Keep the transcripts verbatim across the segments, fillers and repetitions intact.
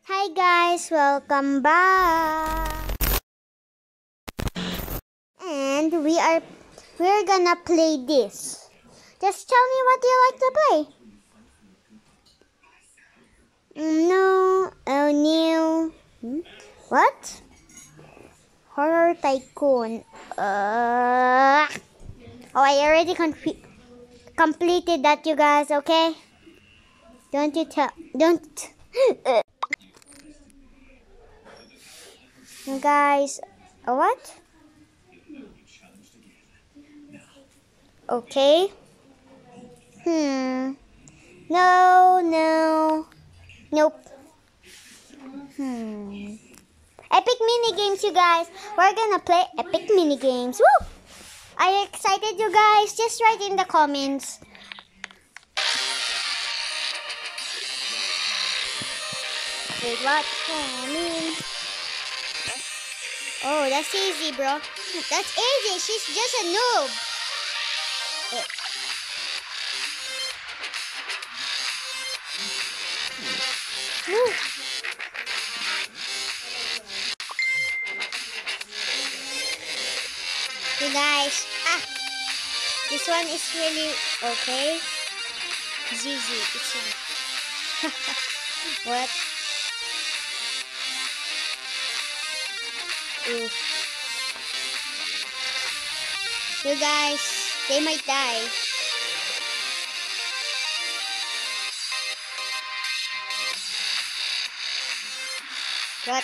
Hi guys, welcome back. And we are we're gonna play this. Just tell me what you like to play. No, oh no. Hmm? What? Horror Tycoon. Uh, oh, I already com completed that, you guys. Okay? Don't you tell? Don't. You guys, uh, what? Okay. Hmm. No, no. Nope. Hmm. Epic mini games, you guys. We're gonna play epic mini games. Woo! Are you excited, you guys? Just write in the comments. Wait, what's coming? Oh, that's easy, bro. That's easy. She's just a noob. Eh. Woo. You guys, ah, this one is really okay. Easy, it's one. What? Ooh. You guys, they might die. What?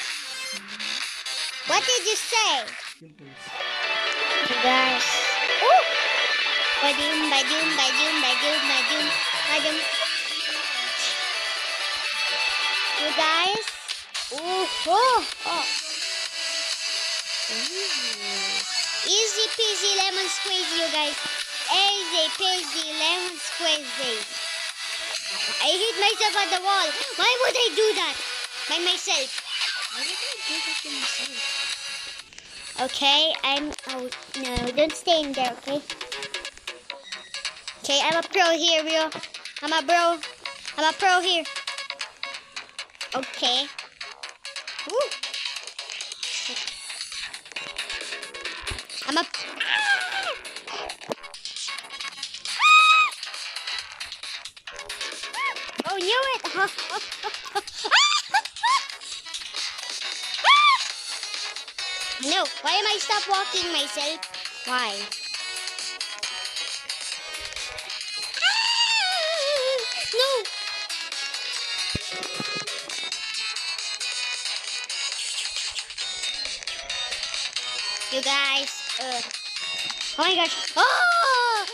What did you say? You guys. Ooh! Badum, badum, badum, badum, badum, badum. You guys. Ooh, oh, oh. Ooh. Easy peasy lemon squeezy, you guys. Easy peasy lemon squeezy. I hit myself at the wall. Why would I do that? By myself. Why would I do that to myself? Okay, I'm out. No, don't stay in there, okay? Okay, I'm a pro here, bro. I'm a bro. I'm a pro here. Okay. Woo. I'm a... Oh, knew it! No, why am I stop walking myself? Why? No! You guys, uh, oh my gosh! Oh!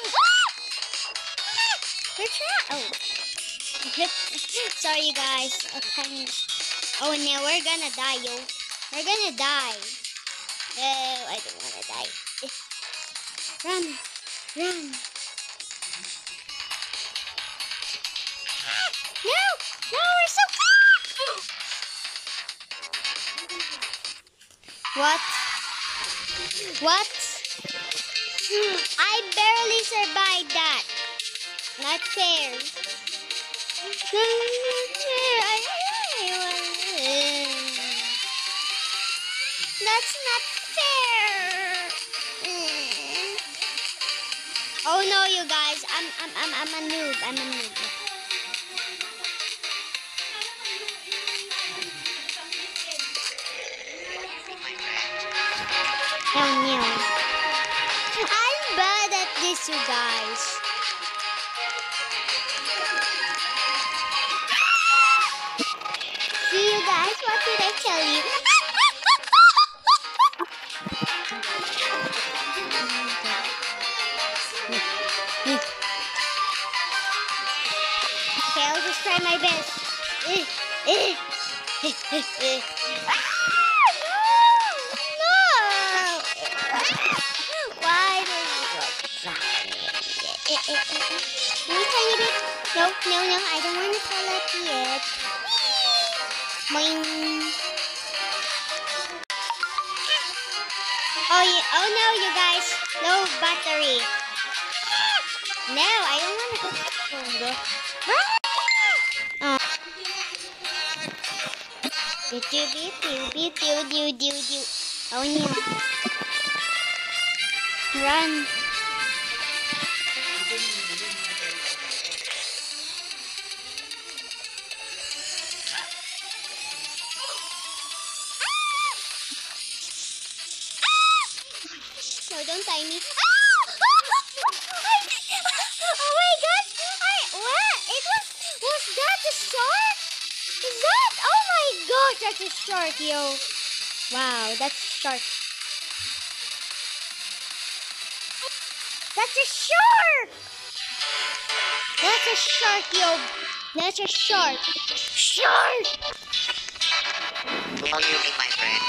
You're trapped! Oh. Sorry, you guys. Okay. Oh no, we're gonna die, yo. We're gonna die. Oh, I don't wanna die. Run! Run! No! No, we're so... What? What? I barely survived that. Not fair. Not fair. I, I, That's not fair. Oh no, you guys. I'm I'm I'm I'm a noob. I'm a noob. Oh no. I'm bad at this, you guys. See, you guys, what did I tell you? Okay, I'll just try my best. Why did you go? Really tiny bit? No, no, no, I don't want to fall up yet. Boing. Oh, yeah. Oh no, you guys. No battery. No, I don't want to go. Oh. Pew, pew, pew, pew, pew, pew, pew, pew. Oh no. Run. No, don't tie me. Oh my god! I, what? It was, was that a shark? Is that? Oh my gosh, that's a shark, yo. Wow, that's a shark. That's a shark! That's a shark, yo. That's a shark. Shark! How do you mean, my friend?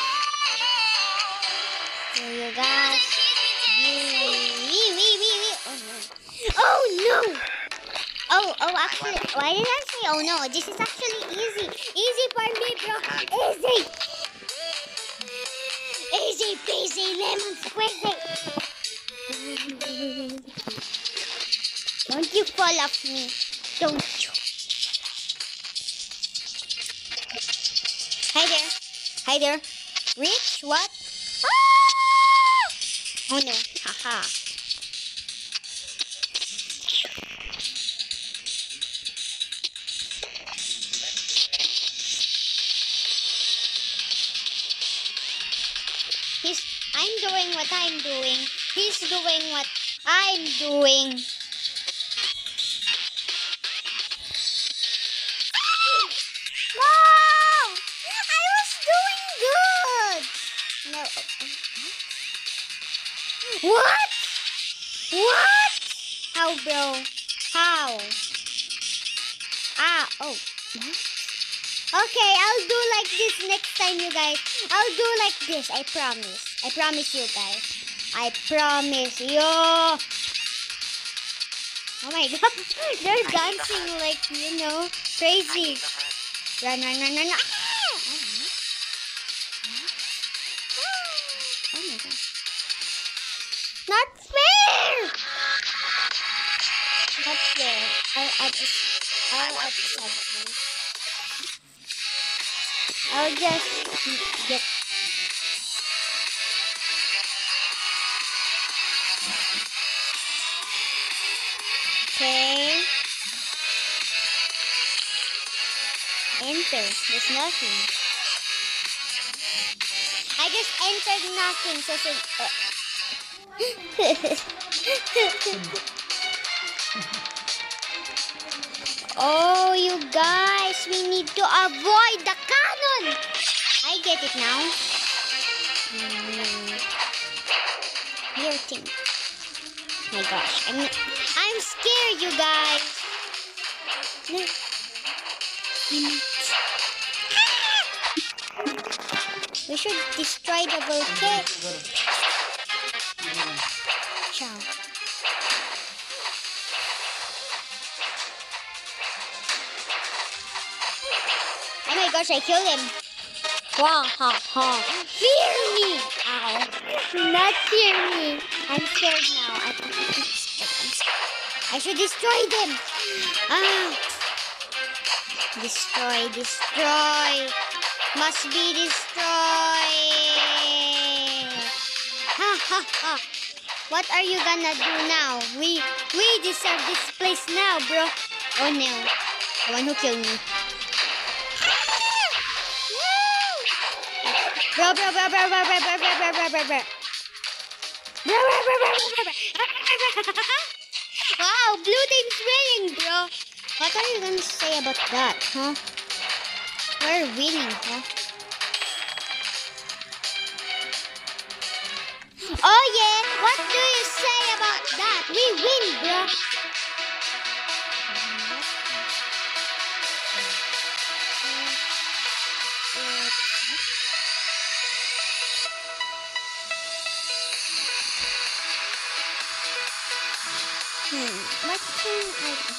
So you guys. Wee, wee, wee, wee. Oh no. Oh no! Oh, oh, actually, why did I say oh no? This is actually easy. Easy for me, bro. Easy. Easy peasy lemon squeezy. Don't you fall off me. Don't you. Hi there. Hi there. Rich, what? Ah! Oh no. Haha. He's, I'm doing what I'm doing. He's doing what I'm doing. Wow! I was doing good. No. What? What? How, bro? How? Ah, oh. Okay, I'll do like this next time, you guys. I'll do like this. I promise. I promise you guys. I promise you. Oh my god. They're dancing like, you know, crazy. Run, run, run, run, run. Oh my god. Not fair! Not fair. I'll add this. I'll add this. I'll just get. Okay. Enter. There's nothing. I just entered nothing. So, so uh. Oh, you guys, we need to avoid the cannon. I get it now. Hmm. Weird thing. My gosh, I'm I'm scared, you guys. No. We should destroy the volcano. Ciao. Oh my gosh, I killed him. Wah ha ha. Fear me. Ow. Not fear me. I'm scared now. I, I should destroy them. Ah. Destroy, destroy. Must be destroyed. Ha ha ha. What are you gonna do now? We we deserve this place now, bro. Oh no. The one who killed me. Bro, bro, bro, bro, bro, bro, bro, bro, bro, bro, bro, bro. Bro, bro, bro, bro, bro, bro. Wow, blue team's winning, bro. What are you gonna say about that, huh? We're winning, huh? Oh yeah, what do you say about that? We win, bro. Hmm, what can I do?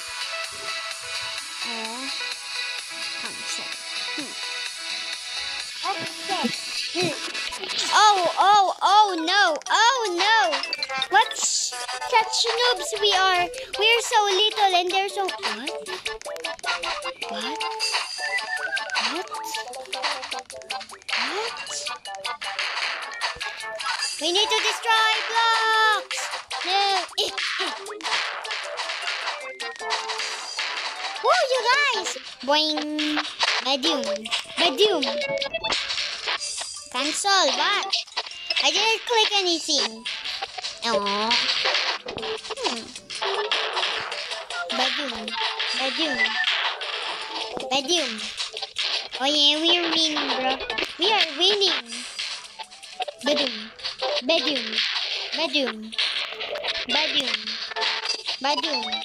Uh, concept. Hmm. Okay. Hmm. Oh, oh, oh no, oh no. What such noobs we are. We're so little and they're so... What? What? What? We need to destroy blocks. No. Eh, eh. Woo, you guys. Boing. Badoom. Badoom. Cancel. What? I didn't click anything. Aww. Hmm. Badoom. Badoom. Badoom. Oh yeah, we are winning, bro. We are winning. Badoom. Badoom. Badoom. Badoom. Badoom.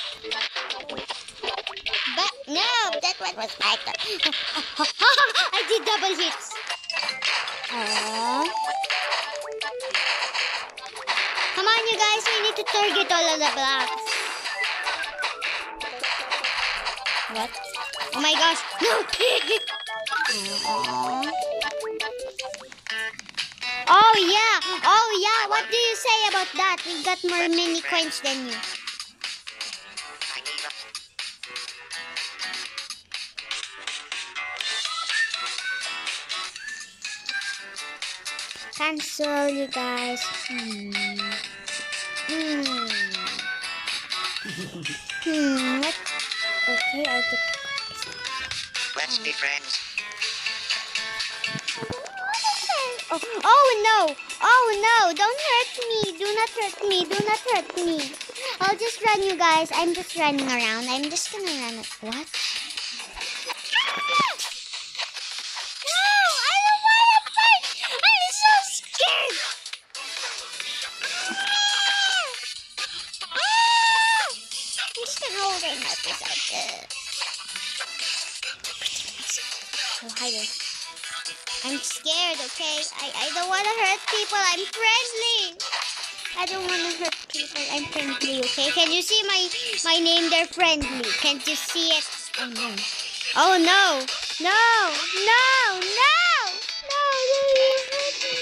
But no, that one was like that. I did double hits. Aww. Come on, you guys. We need to target all of the blocks. What? Oh my gosh. No. Aww. Oh yeah. Oh yeah. What do you say about that? We got more mini coins than you. Cancel, you guys. Hmm. Hmm. hmm. What? Okay, I'll get. Let's be friends. Oh, oh no! Oh no! Don't hurt me! Do not hurt me! Do not hurt me! I'll just run, you guys. I'm just running around. I'm just gonna run. What? Oh, hi there. I'm scared, okay? I, I don't want to hurt people. I'm friendly. I don't want to hurt people. I'm friendly, okay? Can you see my my name there, friendly? Can't you see it? Oh, no. Oh, no. No. No. No. No. You hurt me.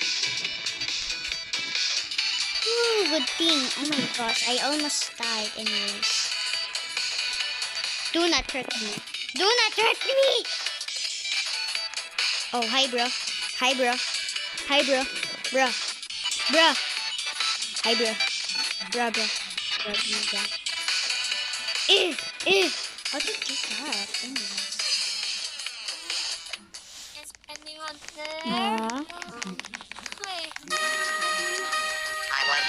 Ooh, good thing. Oh, my gosh. I almost died anyways. Do not hurt me. Do not hurt me. Oh, hi, bro. Hi, bro. Hi, bro. Bro. Bro. Hi, bro. Bro, bro. Bro, bro, bro. Ew, ew. How did you do that? Anyways. Is anyone there? Aww. Wait. I want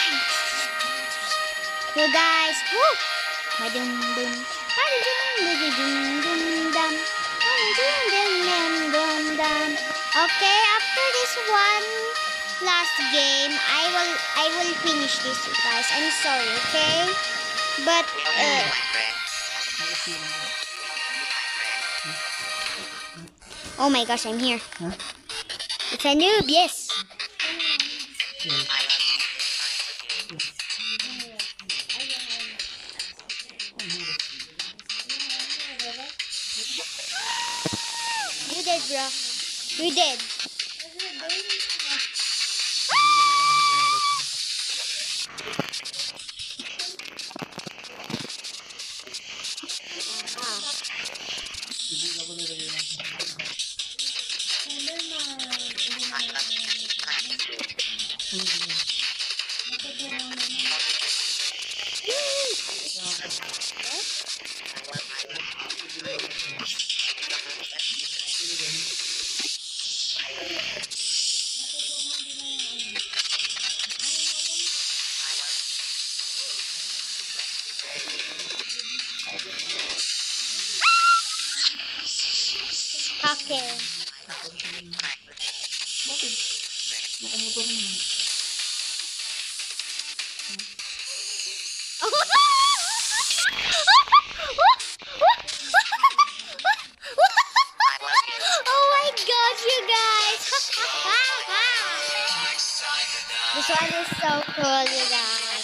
You guys. Woo! Ba-dum, dum. Ba-dum, dum, dum, dum, dum. Okay, after this one last game, I will I will finish this, you guys. I'm sorry, okay? But uh, my friend. oh my gosh, I'm here. Huh? It's a noob, yes. You did, bro. You did. Okay. Nakamotor naman. Oh my gosh, you guys. This one is so cool, you guys.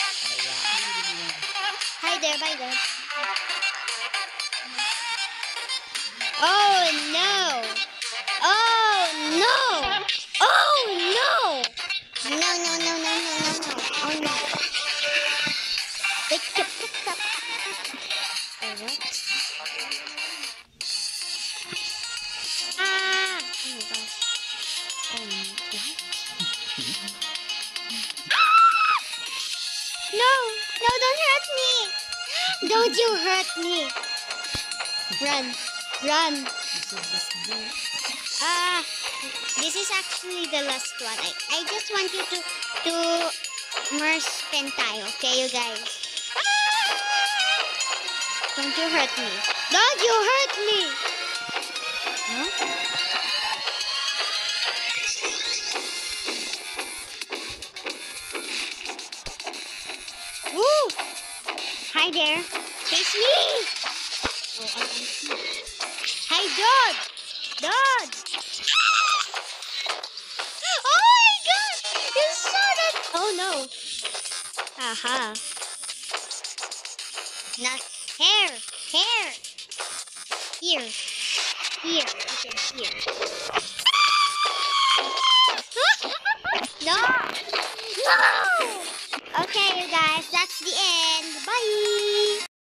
Hi there, bye there. Oh no. Oh no. Oh no. No, no, no, no, no, no, no. Oh no. Pick up, pick up. Oh, what? Ah! Oh my gosh. Um, what? Don't you hurt me. Run. Run. It's a best day. Ah, this is actually the last one. I, I just want you to to merge pentai, okay, you guys? Ah! Don't you hurt me. Don't you hurt me. Huh? Woo! Hi there. Face me. Oh, I, I see. Hi, Dad. Dad. Oh my God! You saw that? Oh no. Aha. Not hair. Hair. Here. Here. Okay, here. No. No. Okay, you guys. That's the end. Bye.